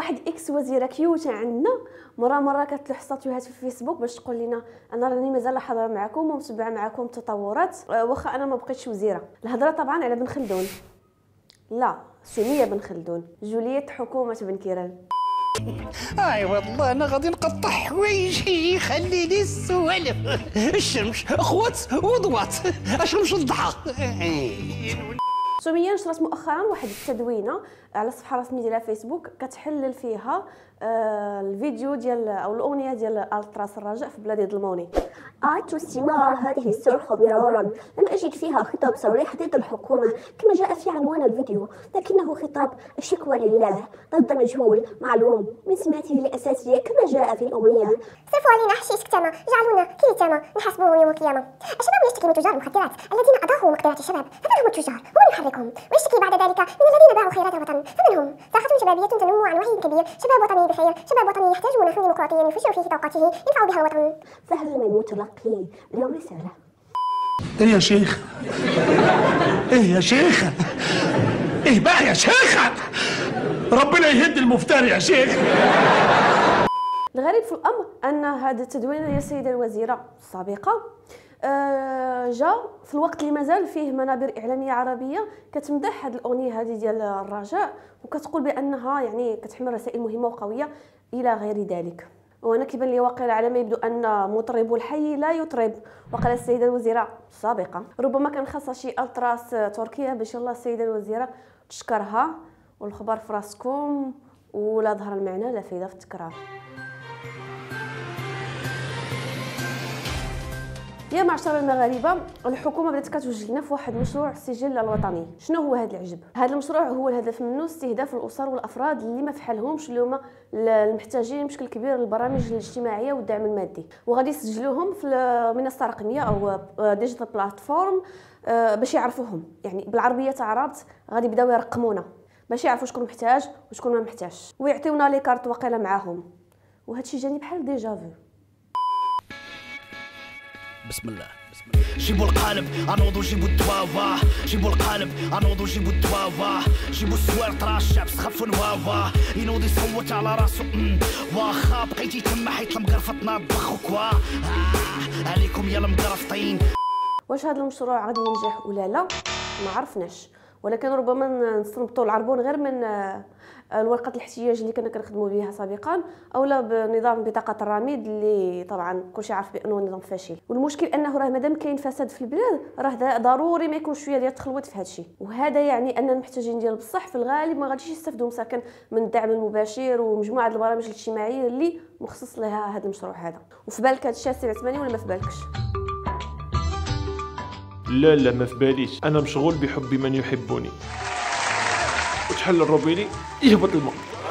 واحد اكس وزيره كيوته عندنا مره كتلوح ستاتيوهات في الفيسبوك باش تقول لنا انا راني مازال حاضره معكم ومتبعه معكم التطورات واخا انا ما بقيتش وزيره. الهضره طبعا على بن خلدون، لا سميه بن خلدون، جوليه حكومه بن كيران. اي والله انا غادي نقطع حوايجي خليني السوالف. الشمس اخوات وضوات الشمس الضحى. سميه نشرت مؤخرا واحد التدوينه على الصفحه الرسميه ديالها فيسبوك كتحلل فيها الفيديو ديال او الاغنيه ديال التراس الرجاء في بلادي ظلموني. أردت استماع هذه الصرخة مرارا، لم أجد فيها خطاب صريح ضد الحكومة كما جاء في عنوان الفيديو، لكنه خطاب الشكوى لله ضد مجهول معلوم من سماته الأساسية كما جاء في الأغنية. صرفوا علينا حشيش كتامة، جعلونا كيتامة نحاسبوهم يوم القيامة. الشباب يشتكي من تجار المخدرات الذين أضاعوا مقدرات الشباب، فمن هم التجار ومن يحركهم؟ ويشتكي بعد ذلك من الذين باعوا خيرات الوطن، فمن هم؟ طاقة شبابية تنم عن وعي كبير، شباب وطني بخير، شباب وطني يحتاج نحو ديمقراطيا ينفجر فيه طاقته ينفع بها الوطن. فهل من متلقي اليوم رسالة؟ ايه يا شيخ؟ ايه يا شيخ؟ ايه بقى يا شيخ؟ ربنا يهد المفتري يا شيخ. الغريب في الامر ان هذه التدوينه ديال السيده الوزيره السابقه جاء في الوقت اللي مازال فيه منابر اعلاميه عربيه كتمدح هذه الاغنيه هذه ديال الرجاء وكتقول بانها يعني كتحمل رسائل مهمه وقويه الى غير ذلك. وانا كيبان لي واقيلا على ما يبدو ان مطرب الحي لا يطرب، وقال السيده الوزيره السابقه. ربما كان خاصها شي التراس تركيا باش يلا السيده الوزيره تشكرها، والخبر في راسكم ولا ظهر المعنى لا فايده في التكرار. يا معشر المغاربه، الحكومه بدات كتوجه لنا في واحد مشروع السجل الوطني. شنو هو هذا العجب؟ هذا المشروع هو الهدف منه استهداف الاسر والافراد اللي ما فحالهمش، اللي هما المحتاجين بشكل كبير للبرامج الاجتماعيه والدعم المادي، وغادي يسجلوهم في المنصه الرقميه او ديجيتال بلاتفورم باش يعرفوهم، يعني بالعربيه تعرض غادي يبداو يرقمونا باش يعرفوا شكون محتاج وشكون ما محتاجش، ويعطيونا لي كارت واقيلا معاهم. وهذا الشيء جاني بحال ديجافو. بسم الله جيبوا القالب انوضوا جيبوا الدواوا، جيبوا القالب انوضوا جيبوا الدواوا، جيبوا السوار طرا الشعب سخفوا نواوا، ينوض يصوت على راسو واخا بقيتي تما حيت المقرفطنا بخوكوا عليكم يا المقرفطين. واش هذا المشروع غادي ينجح ولا لا ما عرفناش، ولكن ربما نستنبطوا العربون غير من الورقه الاحتياج اللي كنا كنخدموا بها سابقا اولا بنظام بطاقه الرميد اللي طبعا كلشي عارف بانه نظام فاشل. والمشكل انه راه مادام كاين فساد في البلاد راه ضروري ما يكون شويه ديال التخلوات في هذا الشيء، وهذا يعني ان المحتاجين ديال بصح في الغالب ما غاديش يستافدوا مساكن من الدعم المباشر ومجموعه البرامج الاجتماعيه اللي مخصص لها هذا المشروع هذا. وفي بالك هذا الشيء سي عثماني ولا ما في بالكش؟ لا ما في باليش، انا مشغول بحب من يحبني. وتحل الروبيني يهبط الماء.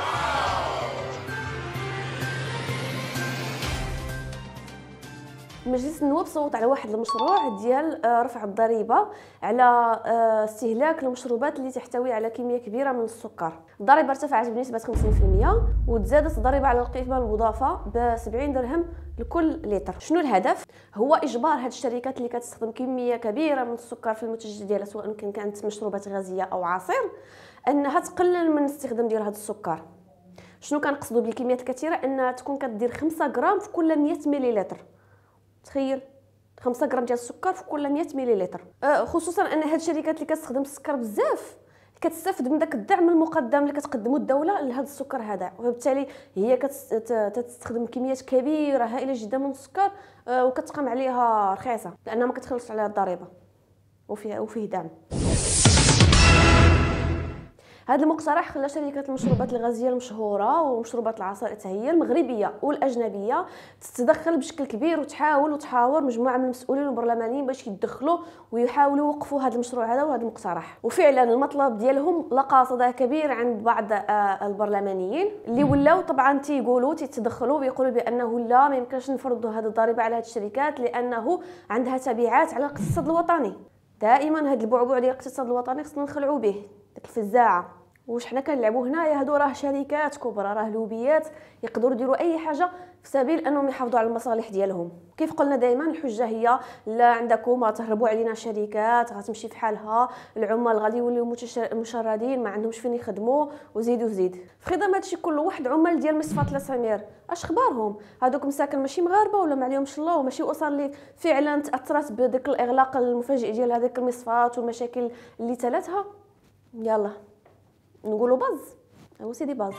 مجلس النواب صوت على واحد المشروع ديال رفع الضريبه على استهلاك المشروبات اللي تحتوي على كميه كبيره من السكر. الضريبه ارتفعت بنسبه 50% وتزادت الضريبه على القيمه المضافه ب 70 درهم لكل لتر. شنو الهدف؟ هو اجبار هذه الشركات اللي كتستخدم كميه كبيره من السكر في المنتج ديالها سواء كانت مشروبات غازيه او عصير انها تقلل من الاستخدام ديال هذا السكر. شنو كنقصدوا بالكميات الكثيره؟ انها تكون كدير 5 غرام في كل 100 مليلتر. تخيل 5 غرام ديال السكر في كل 100 مليلتر، خصوصا ان هاد الشركات اللي كتستخدم السكر بزاف كتستافد من داك الدعم المقدم اللي كتقدمه الدوله لهذا السكر هذا، وبالتالي هي كتستخدم كميات كبيره هائله جدا من السكر وكتقام عليها رخيصه لانها ما كتخلصش عليها الضريبه وفيه دعم. هذا المقترح خلى شركات المشروبات الغازيه المشهوره ومشروبات العصائر حتى هي المغربيه والاجنبيه تتدخل بشكل كبير وتحاور مجموعه من المسؤولين والبرلمانيين باش يتدخلوا ويحاولوا يوقفوا هذا المشروع هذا وهذا المقترح. وفعلا المطلب ديالهم لقى صدى كبير عند بعض البرلمانيين اللي ولاو طبعا تيقولوا تيتدخلوا ويقولوا بانه لا ما يمكنش نفرضوا هذه الضريبه على هذه الشركات لانه عندها تبعات على الاقتصاد الوطني. دائما هذا البعبع ديال الاقتصاد الوطني خصنا نخلعوا به، ديك الفزاعه واش حنا كنلعبوا هنايا؟ هادو راه شركات كبرى، راه لوبيات يقدروا يديروا اي حاجه في سبيل انهم يحافظوا على المصالح ديالهم. كيف قلنا دائما الحجه هي لا عندكم غتهربوا علينا شركات غتمشي في حالها، العمال غادي يوليو مشردين ما عندهمش فين يخدموا وزيد زيد. في خضم هادشي كله واحد عمال ديال مصفات لاسامير اش خبارهم؟ هادوك مساكن ماشي مغاربه ولا ما عليهمش الله، وماشي اسر اللي فعلا تاثرت بداك الاغلاق المفاجئ ديال هذاك المصفات والمشاكل اللي تلاتها. يلا نقولوا باز هو سيدي باز.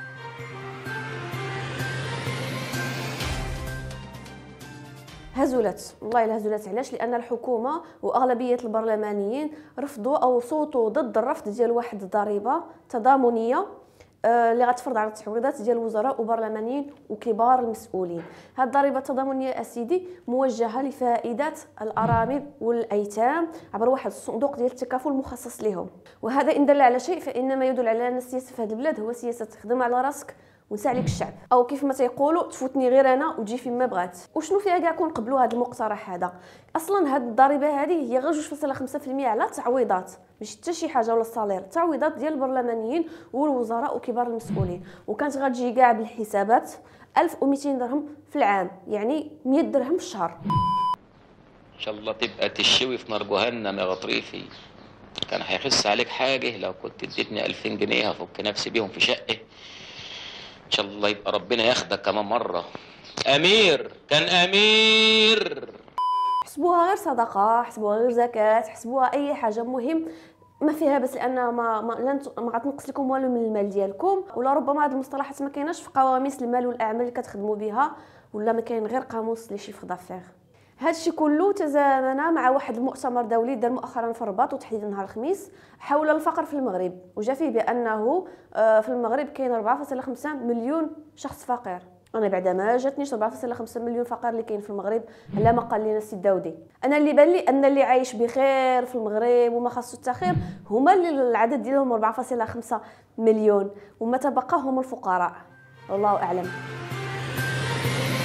هزلت والله الا هزلت. علاش؟ لان الحكومه واغلبيه البرلمانيين رفضوا او صوتوا ضد الرفض ديال واحد الضريبه تضامنيه اللي غتفرض على التعويضات ديال الوزراء وبرلمانيين وكبار المسؤولين. هذه الضريبه التضامنيه اسيدي موجهه لفائده الارامل والايتام عبر واحد الصندوق ديال التكافل مخصص لهم. وهذا ان دل على شيء فانما يدل على ان السياسه في هذه البلاد هو سياسه تخدم على راسك ونسى عليك الشعب، او كيف ما تيقولوا تفوتني غير انا وتجي فين ما بغات. وشنو فيها كاع كون قبلوا هذا المقترح هذا؟ اصلا هذه الضريبه هذه هي غير 2.5% على التعويضات، ماشي حتى شي حاجه ولا الصالير، التعويضات ديال البرلمانيين والوزراء وكبار المسؤولين. وكانت غتجي كاع بالحسابات 1200 درهم في العام، يعني 100 درهم في الشهر. ان شاء الله تبقى تشوي في نار جهنم يا غطريفي. كان هيخس عليك حاجه لو كنت اديتني 2000 جنيه هفك نفسي بيهم في شقه. ان شاء الله يبقى ربنا ياخدك كمان مره. امير كان امير. حسبوها غير صدقه، حسبوها غير زكاه، حسبوها اي حاجه، مهم ما فيها بس لان ما غتنقص لكم والو من المال ديالكم. ولا ربما هذه المصطلحات ما كايناش في قواميس المال والاعمال اللي كتخدموا بها، ولا ما كاين غير قاموس لي شيفر دافير. هادشي كله تزامن مع واحد المؤتمر دولي دار مؤخرا في الرباط وتحديدا نهار الخميس حول الفقر في المغرب، وجا فيه بانه في المغرب كاين 4.5 مليون شخص فقير. انا بعدا ما جاتنيش 4.5 مليون فقير اللي كاين في المغرب على ما قال لنا السي داودي. انا اللي بان لي ان اللي عايش بخير في المغرب وما خاصو التخير هما اللي العدد ديالهم 4.5 مليون، وما تبقى هم الفقراء. والله اعلم.